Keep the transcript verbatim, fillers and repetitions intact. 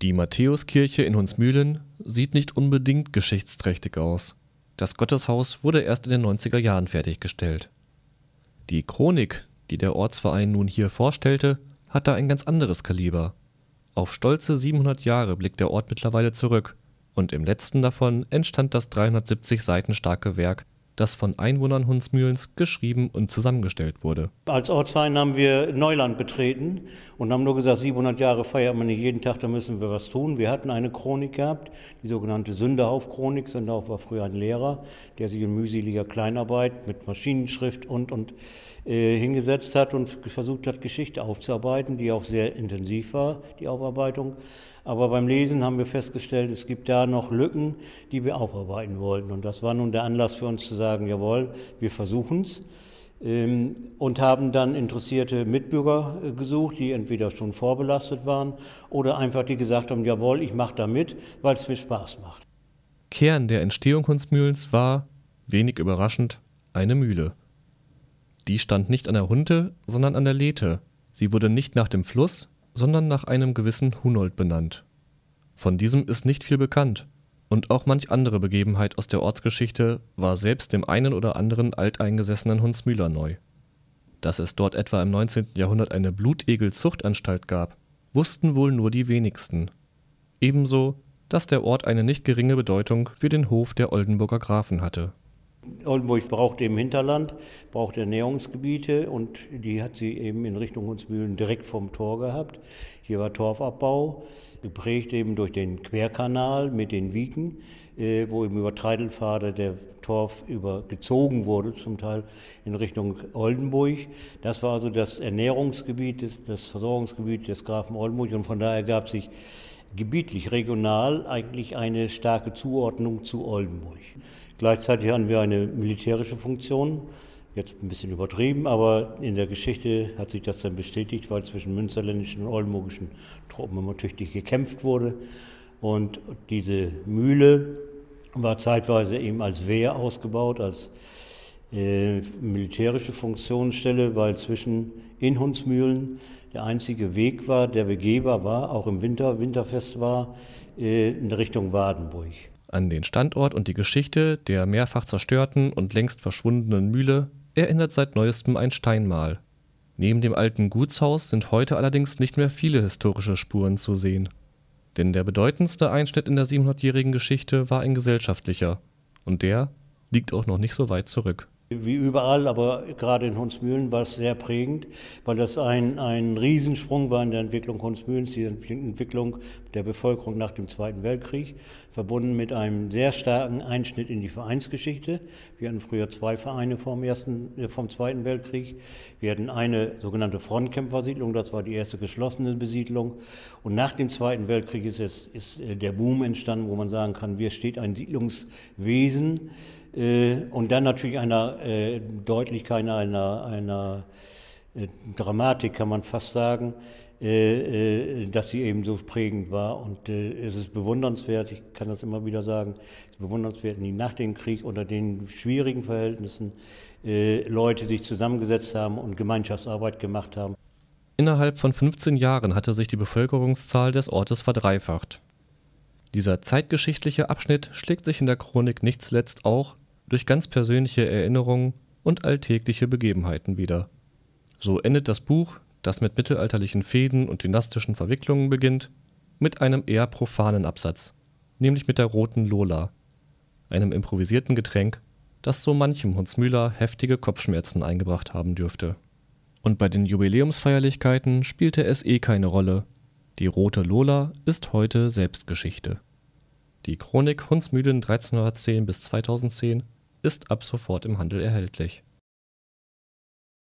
Die Matthäuskirche in Hundsmühlen sieht nicht unbedingt geschichtsträchtig aus. Das Gotteshaus wurde erst in den neunziger Jahren fertiggestellt. Die Chronik, die der Ortsverein nun hier vorstellte, hat da ein ganz anderes Kaliber. Auf stolze siebenhundert Jahre blickt der Ort mittlerweile zurück, und im letzten davon entstand das dreihundertsiebzig Seiten starke Werk, das von Einwohnern Hundsmühlens geschrieben und zusammengestellt wurde. Als Ortsverein haben wir Neuland betreten und haben nur gesagt, siebenhundert Jahre feiert man nicht jeden Tag, da müssen wir was tun. Wir hatten eine Chronik gehabt, die sogenannte Sünderhauf-Chronik. Sünderhauf war früher ein Lehrer, der sich in mühseliger Kleinarbeit mit Maschinenschrift und, und äh, hingesetzt hat und versucht hat, Geschichte aufzuarbeiten, die auch sehr intensiv war, die Aufarbeitung. Aber beim Lesen haben wir festgestellt, es gibt da noch Lücken, die wir aufarbeiten wollten. Und das war nun der Anlass für uns zu sagen, jawohl, wir versuchen es. Ähm, und haben dann interessierte Mitbürger äh, gesucht, die entweder schon vorbelastet waren oder einfach die gesagt haben, jawohl, ich mache da mit, weil es mir Spaß macht. Kern der Entstehung Hundsmühlens war, wenig überraschend, eine Mühle. Die stand nicht an der Hunte, sondern an der Lethe. Sie wurde nicht nach dem Fluss, sondern nach einem gewissen Hunold benannt. Von diesem ist nicht viel bekannt, und auch manch andere Begebenheit aus der Ortsgeschichte war selbst dem einen oder anderen alteingesessenen Hundsmühler neu. Dass es dort etwa im neunzehnten Jahrhundert eine Blutegel-Zuchtanstalt gab, wussten wohl nur die wenigsten. Ebenso, dass der Ort eine nicht geringe Bedeutung für den Hof der Oldenburger Grafen hatte. Oldenburg braucht eben Hinterland, braucht Ernährungsgebiete und die hat sie eben in Richtung Hundsmühlen direkt vom Tor gehabt. Hier war Torfabbau, geprägt eben durch den Querkanal mit den Wieken, äh, wo eben über Treidelpfade der Torf übergezogen wurde, zum Teil in Richtung Oldenburg. Das war also das Ernährungsgebiet, das, das Versorgungsgebiet des Grafen Oldenburg und von daher gab sich gebietlich, regional eigentlich eine starke Zuordnung zu Oldenburg. Gleichzeitig hatten wir eine militärische Funktion, jetzt ein bisschen übertrieben, aber in der Geschichte hat sich das dann bestätigt, weil zwischen münsterländischen und oldenburgischen Truppen immer tüchtig gekämpft wurde. Und diese Mühle war zeitweise eben als Wehr ausgebaut, als äh, militärische Funktionsstelle, weil zwischen in Hundsmühlen der einzige Weg war, der begehbar war, auch im Winter, winterfest war, äh, in Richtung Wadenburg. An den Standort und die Geschichte der mehrfach zerstörten und längst verschwundenen Mühle erinnert seit neuestem ein Steinmal. Neben dem alten Gutshaus sind heute allerdings nicht mehr viele historische Spuren zu sehen. Denn der bedeutendste Einschnitt in der siebenhundertjährigen Geschichte war ein gesellschaftlicher. Und der liegt auch noch nicht so weit zurück. Wie überall, aber gerade in Hundsmühlen war es sehr prägend, weil das ein, ein Riesensprung war in der Entwicklung Hundsmühlens, die Entwicklung der Bevölkerung nach dem Zweiten Weltkrieg, verbunden mit einem sehr starken Einschnitt in die Vereinsgeschichte. Wir hatten früher zwei Vereine vom, ersten, äh, vom Zweiten Weltkrieg. Wir hatten eine sogenannte Frontkämpfersiedlung, das war die erste geschlossene Besiedlung. Und nach dem Zweiten Weltkrieg ist, es, ist der Boom entstanden, wo man sagen kann, wie steht ein Siedlungswesen. Und dann natürlich einer äh, Deutlichkeit, einer, einer äh, Dramatik, kann man fast sagen, äh, äh, dass sie eben so prägend war. Und äh, es ist bewundernswert, ich kann das immer wieder sagen, es ist bewundernswert, wie nach dem Krieg unter den schwierigen Verhältnissen äh, Leute sich zusammengesetzt haben und Gemeinschaftsarbeit gemacht haben. Innerhalb von fünfzehn Jahren hatte sich die Bevölkerungszahl des Ortes verdreifacht. Dieser zeitgeschichtliche Abschnitt schlägt sich in der Chronik nicht zuletzt auch durch ganz persönliche Erinnerungen und alltägliche Begebenheiten wieder. So endet das Buch, das mit mittelalterlichen Fehden und dynastischen Verwicklungen beginnt, mit einem eher profanen Absatz, nämlich mit der roten Lola, einem improvisierten Getränk, das so manchem Hundsmühler heftige Kopfschmerzen eingebracht haben dürfte. Und bei den Jubiläumsfeierlichkeiten spielte es eh keine Rolle. Die rote Lola ist heute Selbstgeschichte. Die Chronik Hundsmühlen dreizehnhundertzehn bis zweitausendzehn ist ab sofort im Handel erhältlich.